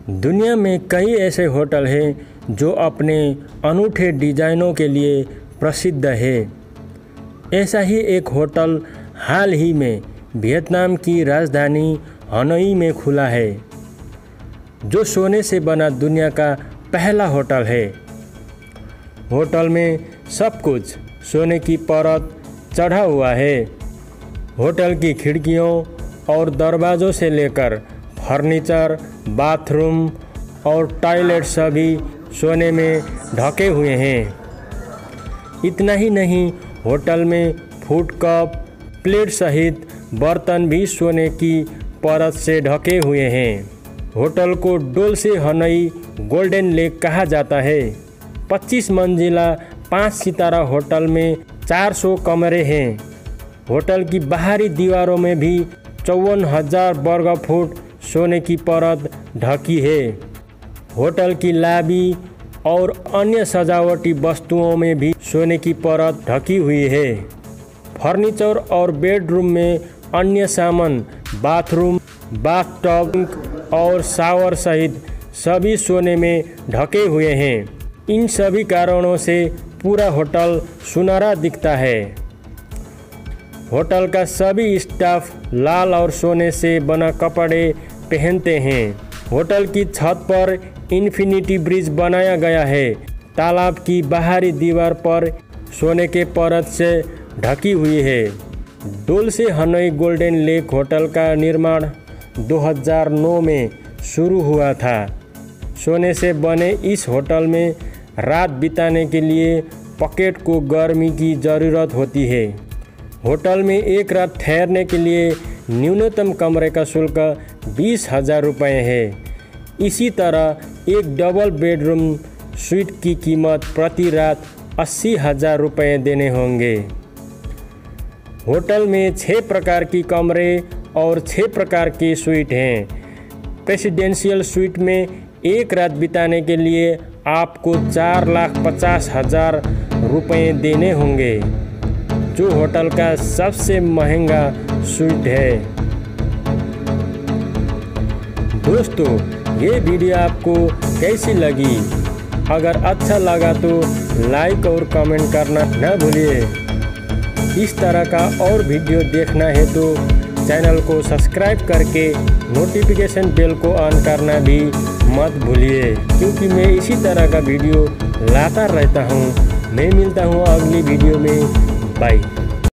दुनिया में कई ऐसे होटल हैं जो अपने अनूठे डिज़ाइनों के लिए प्रसिद्ध है। ऐसा ही एक होटल हाल ही में वियतनाम की राजधानी हनोई में खुला है, जो सोने से बना दुनिया का पहला होटल है। होटल में सब कुछ सोने की परत चढ़ा हुआ है। होटल की खिड़कियों और दरवाज़ों से लेकर फर्नीचर, बाथरूम और टॉयलेट सभी सोने में ढके हुए हैं। इतना ही नहीं, होटल में फूड कप, प्लेट सहित बर्तन भी सोने की परत से ढके हुए हैं। होटल को डोल्से हनोई गोल्डन लेक कहा जाता है। 25 मंजिला 5 सितारा होटल में 400 कमरे हैं। होटल की बाहरी दीवारों में भी 54,000 वर्ग फुट सोने की परत ढकी है। होटल की लॉबी और अन्य सजावटी वस्तुओं में भी सोने की परत ढकी हुई है। फर्नीचर और बेडरूम में अन्य सामान, बाथरूम, बाथटब और शावर सहित सभी सोने में ढके हुए हैं। इन सभी कारणों से पूरा होटल सुनहरा दिखता है। होटल का सभी स्टाफ लाल और सोने से बना कपड़े पहनते हैं। होटल की छत पर इन्फिनिटी ब्रिज बनाया गया है। तालाब की बाहरी दीवार पर सोने के परत से ढकी हुई है। Dolce Hanoi Golden Lake Hotel का निर्माण 2009 में शुरू हुआ था। सोने से बने इस होटल में रात बिताने के लिए पॉकेट को गर्मी की ज़रूरत होती है। होटल में एक रात ठहरने के लिए न्यूनतम कमरे का शुल्क 20,000 रुपये है। इसी तरह एक डबल बेडरूम स्वीट की कीमत प्रति रात 80,000 रुपये देने होंगे। होटल में 6 प्रकार की कमरे और 6 प्रकार की स्वीट हैं। प्रेसिडेंशियल स्वीट में एक रात बिताने के लिए आपको 4,50,000 रुपये देने होंगे, जो होटल का सबसे महंगा स्वीट है। दोस्तों, ये वीडियो आपको कैसी लगी? अगर अच्छा लगा तो लाइक और कमेंट करना न भूलिए। इस तरह का और वीडियो देखना है तो चैनल को सब्सक्राइब करके नोटिफिकेशन बेल को ऑन करना भी मत भूलिए, क्योंकि मैं इसी तरह का वीडियो लाता रहता हूँ। मैं मिलता हूँ अगली वीडियो में। बाय।